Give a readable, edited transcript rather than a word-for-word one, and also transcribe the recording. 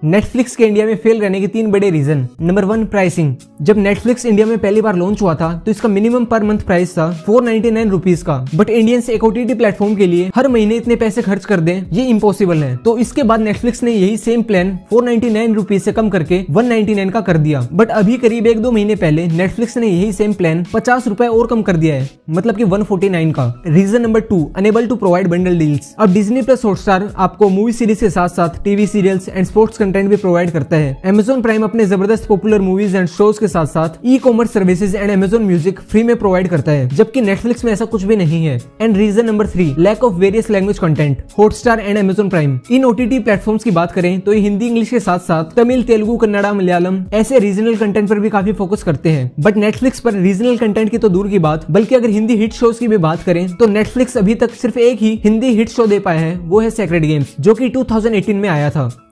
Netflix के India में fail रहने के 3 बड़े रीजन। Number 1, pricing. जब नेटफ्लिक्स इंडिया में पहली बार लॉन्च हुआ था तो इसका मिनिमम पर मंथ प्राइस था 499 रुपीज का, बट इंडियंस एक ओटीटी प्लेटफॉर्म के लिए हर महीने इतने पैसे खर्च कर दें ये इम्पॉसिबल है। तो इसके बाद नेटफ्लिक्स ने यही सेम प्लान 499 रुपीज से कम करके 199 का कर दिया। बट अभी करीब 1-2 महीने पहले नेटफ्लिक्स ने यही सेम प्लान 50 रुपए और कम कर दिया है, मतलब कि 149 का। Reason number 2, unable to provide bundle deals. अब डिज्नी प्लस हॉटस्टार आपको मूवी सीरीज के साथ साथ TV serials and sports content भी प्रोवाइड करता है। Amazon प्राइम अपने जबरदस्त पॉपुलर मूवीज एंड शोज के साथ साथ e commerce services and Amazon music free में प्रोवाइड करता है, जबकि नेटफ्लिक्स में ऐसा कुछ भी नहीं है। And reason number 3, lack of various language content. Hotstar and Amazon prime इन ओटीटी प्लेटफॉर्म्स की बात करें तो ये हिंदी इंग्लिश के साथ साथ तमिल, तेलुगु, कन्नड़ा, मलयालम ऐसे रीजनल कंटेंट पर भी काफी फोकस करते हैं। बट नेटफ्लिक्स पर रीजनल कंटेंट की तो दूर की बात, बल्कि अगर हिंदी हिट शोज की भी बात करें तो नेटफ्लिक्स अभी तक सिर्फ एक ही हिंदी हिट शो दे पाया है, वो है सेक्रेड गेम्स, जो कि 2018 में आया था।